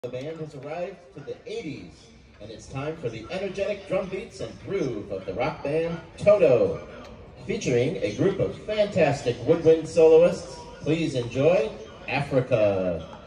The band has arrived to the 80s, and it's time for the energetic drum beats and groove of the rock band Toto. Featuring a group of fantastic woodwind soloists, please enjoy Africa.